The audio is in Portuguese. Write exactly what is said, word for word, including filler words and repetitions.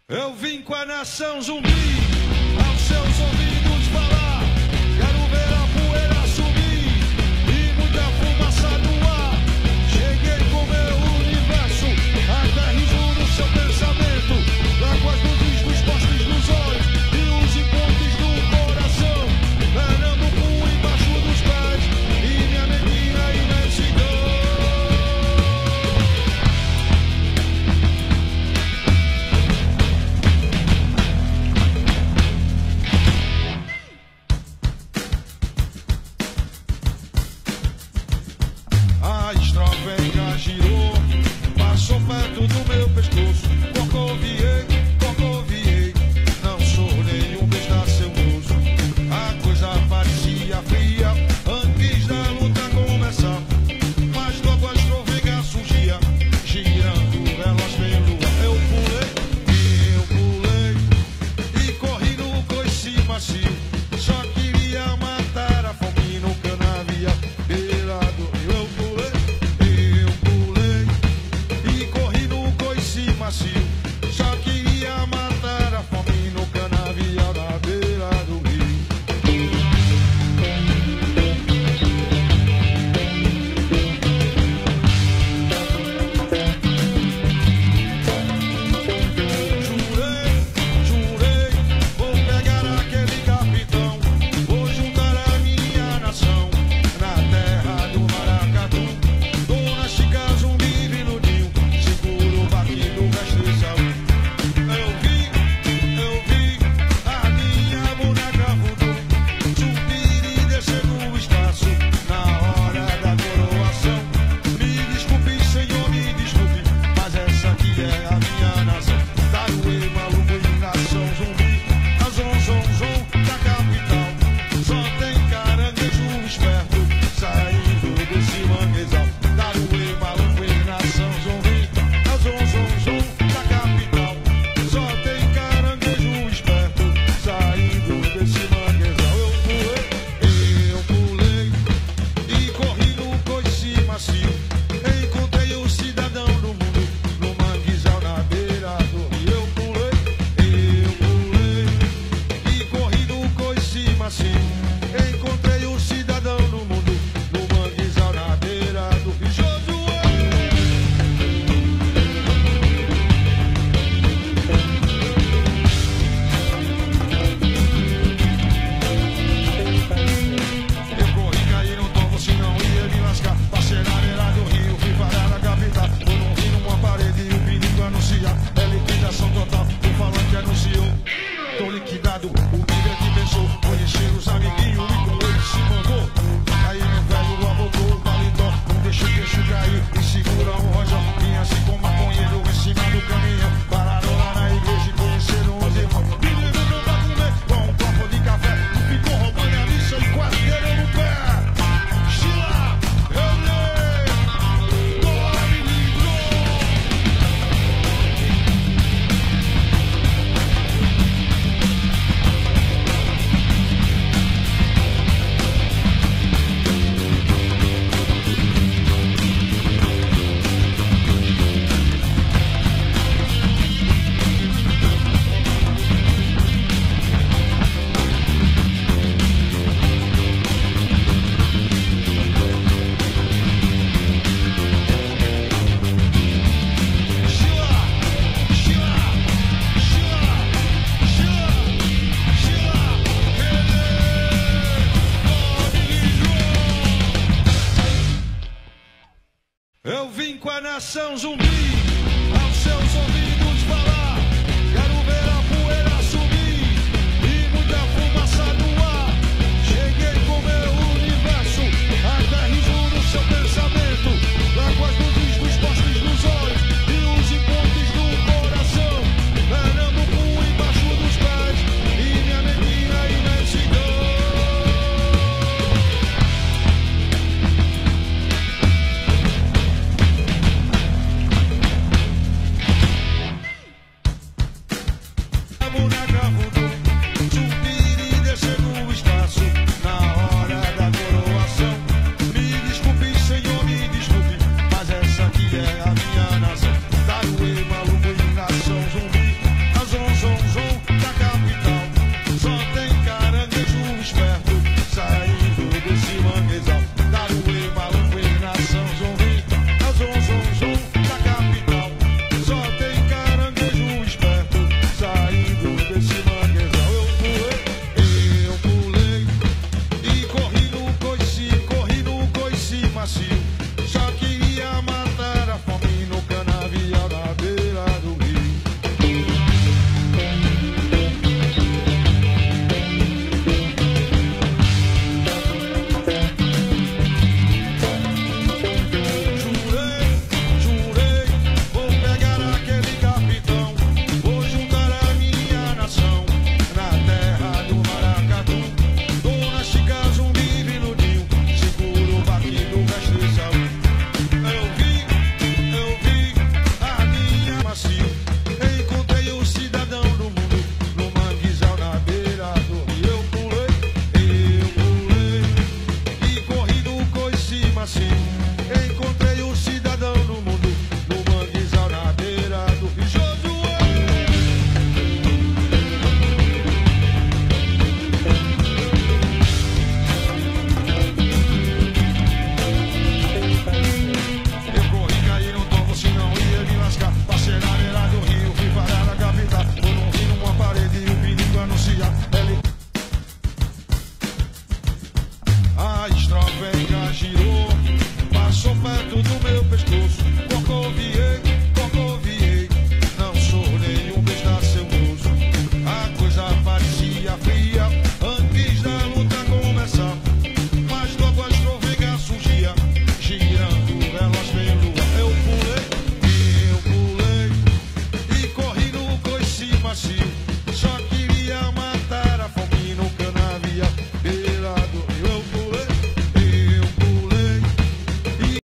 Eu vim com a nação zumbi, aos seus ouvidos falar. Quero ver a poeira subir e muita fumaça no ar. Cheguei com meu universo, aterrizo no seu pensamento. Trago as luzes dos postes nos olhos e os encontros do coração. Pernambuco embaixo dos pés e minha menina imensidão. A estrovenga girou, passou perto do meu pescoço. Corcoviei, corcoviei, não sou nenhum desnaceuoso. A coisa parecia fria antes da luta começar, mas logo a estrovenga surgia, girando elas pelo ar. Eu pulei, eu pulei e corri no coice macio. Só queria matar a fome no canavial beira do rio. Eu pulei, eu pulei e corri no coice macio. Só queria matar a fome no canavial da beira do rio. Jurei, jurei, vou pegar aquele capitão, vou juntar a minha nação na terra do maracatu. Dona Chica zumbi viludinho, seguro o baque do restrição. Eu vi, eu vi a minha boneca voodoo subir e descer no espaço na hora da coroação. Me desculpe, senhor, me desculpe, mas essa aqui é a minha nação. Taruê, maluco e nação zumbi, a zon, zon, zon da capital. Só tem caranguejo esperto saindo desse manguezal. Taruê, maluco e nação zumbi, a zon, zon, zon da capital. Só tem caranguejo esperto saindo desse manguezal. Eu pulei, eu pulei e corri no coice macio. Encontrei o cidadão do mundo no manguezal na beira do rio. Eu pulei, eu pulei e corri no coice macio. Encontrei o cidadão do mundo no manguezal na beira do rio. Josué! Eu corri, caí no tomo, se não ia me lascar. Passei na beira do rio, fui parar na capital. Por um rio numa parede e o perigo anunciar. É liquidação total, o falante anunciou. Tô liquidado, o migrante pensou. Conheci os amiguinhos e com ele se mandou. Aí meu velho abocou o paletó, não deixa o queixo cair e segura um rojão. Vinha assim com maconheiro em cima do caminhão. Pararam lá na igreja e conheceram os irmãos. Me levou pra comer com um copo de café. Ficou roubando a missa e quase deram no pé. Estila, eu dei, tome livro. Eu vim com a nação zumbi, aos seus ouvidos falar. Quero ver a poeira subir e muita fumaça no ar. Cheguei com meu universo, aterrizo no seu pensamento. Trago as luzes dos postes nos olhos e os encontros do coração. Pernambuco embaixo dos pés e minha menina imensidão. Boneca